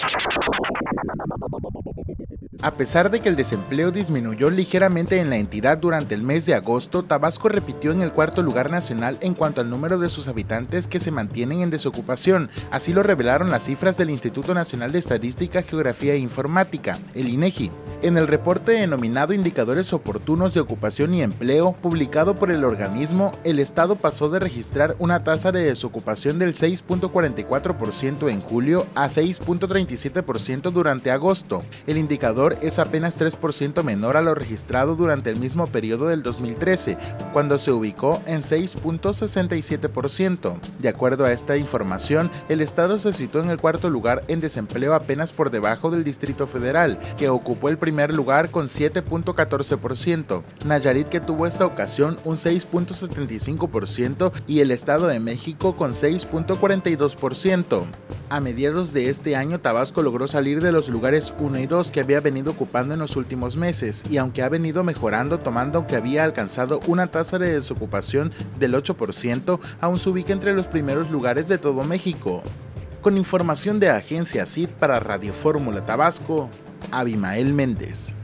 A pesar de que el desempleo disminuyó ligeramente en la entidad durante el mes de agosto, Tabasco repitió en el cuarto lugar nacional en cuanto al número de sus habitantes que se mantienen en desocupación. Así lo revelaron las cifras del Instituto Nacional de Estadística, Geografía e Informática, el INEGI. En el reporte denominado Indicadores Oportunos de Ocupación y Empleo, publicado por el organismo, el estado pasó de registrar una tasa de desocupación del 6.44% en julio a 6.37% durante agosto. El indicador es apenas 3% menor a lo registrado durante el mismo periodo del 2013, cuando se ubicó en 6.67%. De acuerdo a esta información, el estado se situó en el cuarto lugar en desempleo apenas por debajo del Distrito Federal, que ocupó el primer lugar con 7.14%, Nayarit, que tuvo esta ocasión un 6.75%, y el Estado de México con 6.42%. A mediados de este año, Tabasco logró salir de los lugares 1 y 2 que había venido ocupando en los últimos meses, y aunque ha venido mejorando tomando que había alcanzado una tasa de desocupación del 8%, aún se ubica entre los primeros lugares de todo México. Con información de Agencia CID para Radio Fórmula Tabasco, Abimael Méndez.